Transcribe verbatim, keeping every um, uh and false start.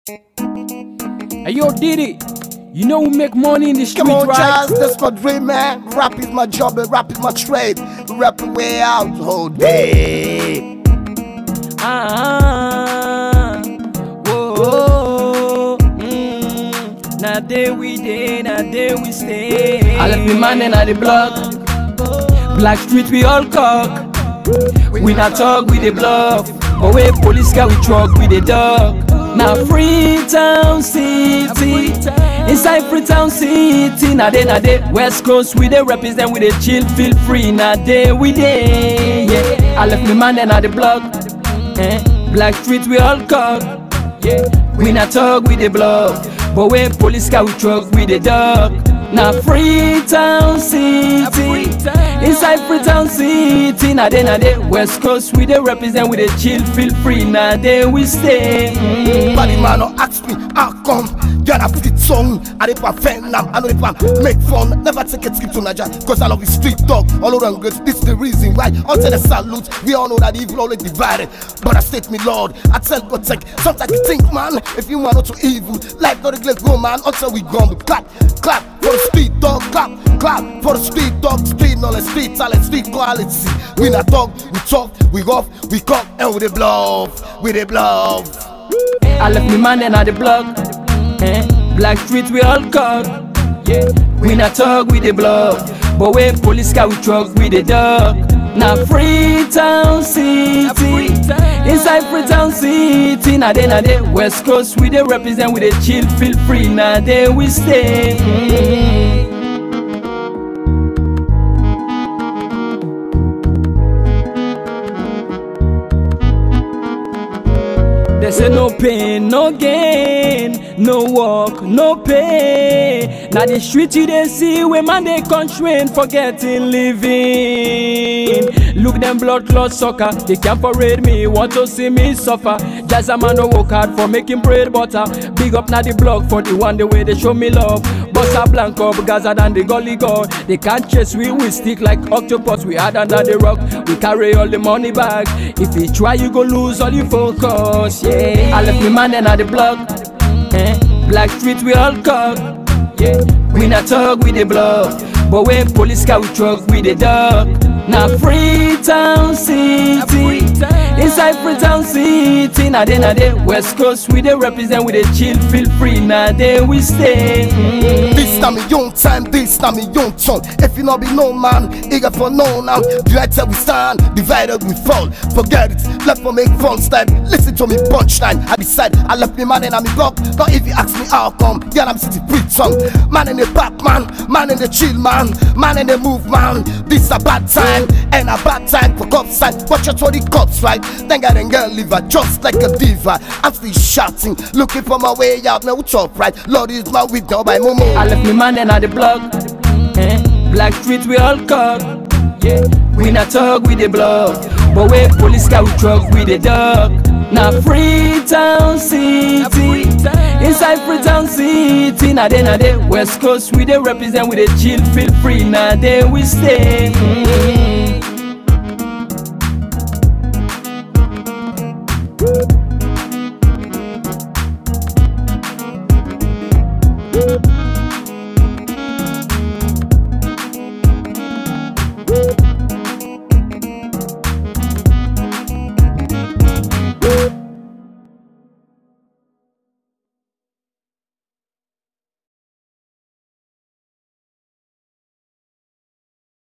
Hey yo, Diddy, you know we make money in the street, Come on, right? Charles, that's my dream, man. Rap is my job and rap is my trade. We rap the way out all day. Ah, whoa, mm, now there we day, now there we stay. I left me man and I the block. Black street we all cock. We not talk with the bluff, but we police car we truck with the dog. Now Freetown City, inside Freetown City. Now they, now they, West Coast we they represent, we they chill, feel free. Now they we they, yeah. I left me man and I the block. Eh? Black street we all cock. Yeah. We not talk with the bluff, but we police car we truck with the dog. Now Freetown City, inside Freetown City. Now they, now they, West Coast we they represent, we they chill, feel free. Now they we stay. Mm. Body man don't ask me how come. Girl I put it song, I dey perfect now. I know if I make fun, never take a trip to Nigeria, cause I love the street dog all around good. This is the reason why until the salute, we all know that the evil always divided. But I state me Lord, I tell God take. Sometimes you think man, if you want not to evil, life not a glass go man, until we gone. Clap, clap for the street dog, clap, clap for the street dog, street knowledge, street talent, street quality. We not talk, we talk, we off, we come, and we the bluff, we the bluff. I left me man and I the block. Eh? Black street we all cock. Yeah. We not talk with the bluff, but we police car we truck with the dog. Now Freetown City, inside Freetown City. Now they, now they, West Coast we they represent, we they chill, feel free. Now they we stay. Mm-hmm. They say no pain, no gain, no work, no pay. Now the street you they see where man they constrain, forgetting living. Look them blood clot sucker, they can't parade me, want to see me suffer. Just a man no work hard for making bread butter. Big up now the block for the one the way they show me love. Bossa Blanco, Gaza than the gully god. They can't chase we, we stick like octopus. We hide under the rock, we carry all the money back. If you try you go lose all your focus, yeah. I left me man and I the block. Eh? Black street we all cock. Yeah. We not talk with the bluff, but we police car we truck with the dog. Now Freetown City, inside Freetown City. Now they, now they, West Coast we they represent, we they chill, feel free. Now they we stay. Mm. This time me young time, this time me young son. If you not be no man, eager for no now. United we stand, divided we fall. Forget it, left for make fun style. Listen to me punchline. I decide I left me man and I me block. Not if you ask me how come, yeah I'm city preach song. Man in the back man, man in the chill man, man in the move man. This a bad time. And a bad time for cops time. Watch out for the cops, right? Then I then girl live just like a diva. I'm still shouting, looking for my way out. No top right. Lord is my window by Momo. I left me man and I the block. Eh? Black street we all cock. Yeah. We not talk with the bluff, but we police car we truck with the dog. Now Freetown City, inside Freetown City. Now they, now they, West Coast we they represent, we they chill, feel free. Now they we stay. Mm-hmm.